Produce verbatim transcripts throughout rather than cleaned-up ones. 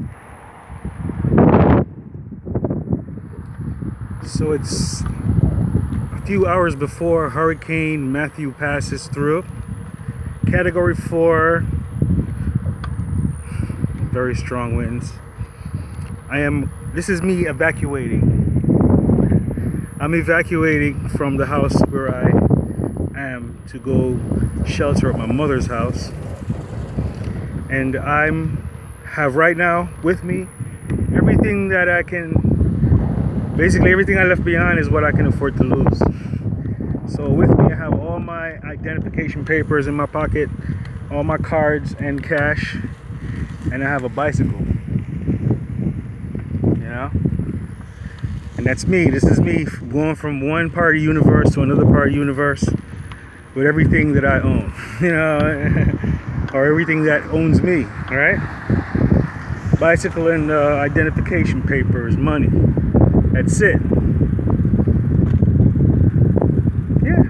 So it's a few hours before Hurricane Mathew passes through. Category four, very strong winds. I am, this is me evacuating. I'm evacuating from the house where I am to go shelter at my mother's house. And I'm have right now with me everything that I can, basically everything I left behind is what I can afford to lose. So with me I have all my identification papers in my pocket, all my cards and cash, and I have a bicycle. You know? And that's me. This is me going from one part of the universe to another part of the universe with everything that I own. You know? Or everything that owns me, right? Bicycle and uh, identification papers, money. That's it. Yeah.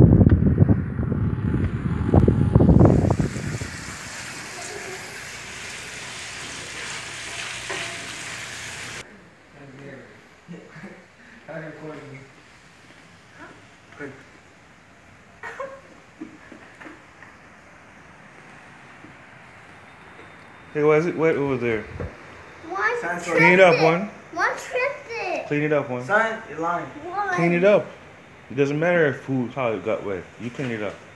Hey, what is it? What over there? One Clean it up, one. One tripped it. Clean it up, one. Son, you're lying. One. Clean it up. It doesn't matter if who how it got wet. You clean it up.